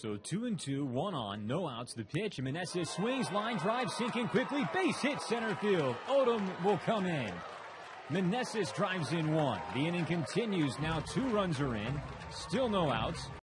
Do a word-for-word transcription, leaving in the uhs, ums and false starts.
So two and two, one on, no outs. The pitch. Meneses swings, line drive, sinking quickly. Base hit center field. Odom will come in. Meneses drives in one. The inning continues. Now two runs are in. Still no outs.